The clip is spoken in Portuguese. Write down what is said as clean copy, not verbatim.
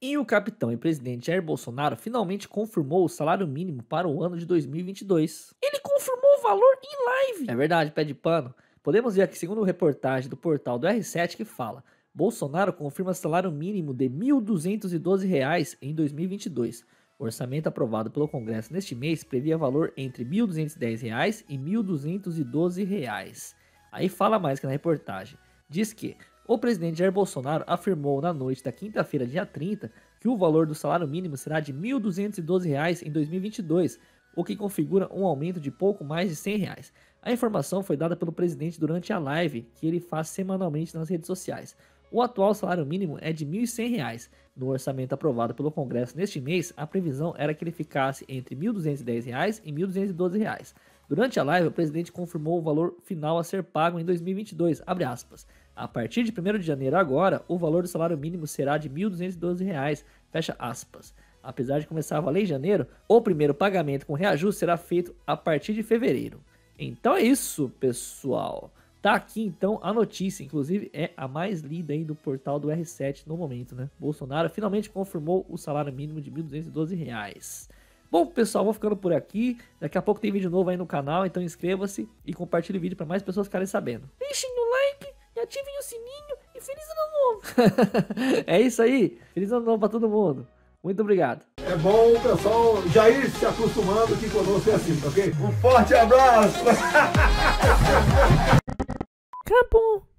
E o capitão e presidente Jair Bolsonaro finalmente confirmou o salário mínimo para o ano de 2022. Ele confirmou o valor em live. É verdade, pé de pano. Podemos ver aqui, segundo reportagem do portal do R7, que fala: Bolsonaro confirma salário mínimo de R$ 1.212 em 2022. O orçamento aprovado pelo Congresso neste mês previa valor entre R$ 1.210 e R$ 1.212. Aí fala mais que na reportagem. Diz que o presidente Jair Bolsonaro afirmou na noite da quinta-feira, dia 30, que o valor do salário mínimo será de R$ 1.212 em 2022, o que configura um aumento de pouco mais de R$ 100. A informação foi dada pelo presidente durante a live que ele faz semanalmente nas redes sociais. O atual salário mínimo é de R$ 1.100. No orçamento aprovado pelo Congresso neste mês, a previsão era que ele ficasse entre R$ 1.210 e R$ 1.212. Durante a live, o presidente confirmou o valor final a ser pago em 2022, abre aspas. A partir de 1º de janeiro agora, o valor do salário mínimo será de R$ 1.212, fecha aspas. Apesar de começar a valer em janeiro, o primeiro pagamento com reajuste será feito a partir de fevereiro. Então é isso, pessoal. Tá aqui então a notícia, inclusive é a mais lida aí do portal do R7 no momento, né? Bolsonaro finalmente confirmou o salário mínimo de R$ 1.212. Bom, pessoal, vou ficando por aqui. Daqui a pouco tem vídeo novo aí no canal, então inscreva-se e compartilhe o vídeo para mais pessoas ficarem sabendo. Deixem no like e ativem o sininho e feliz ano novo! É isso aí, feliz ano novo para todo mundo. Muito obrigado. É bom o pessoal já ir se acostumando que conosco é assim, tá ok? Um forte abraço! Acabou!